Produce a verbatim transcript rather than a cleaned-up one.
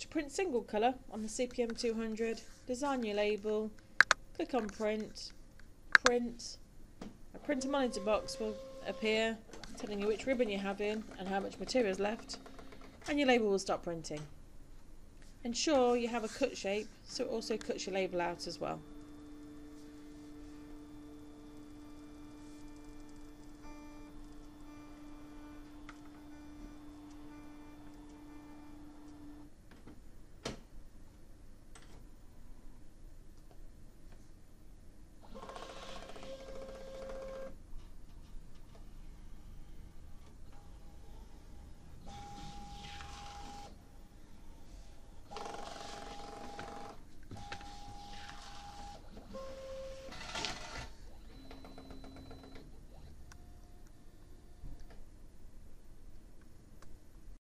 To print single colour on the C P M two hundred, design your label, click on print, print. A printer monitor box will appear telling you which ribbon you're having and how much material is left, and your label will start printing. Ensure you have a cut shape so it also cuts your label out as well.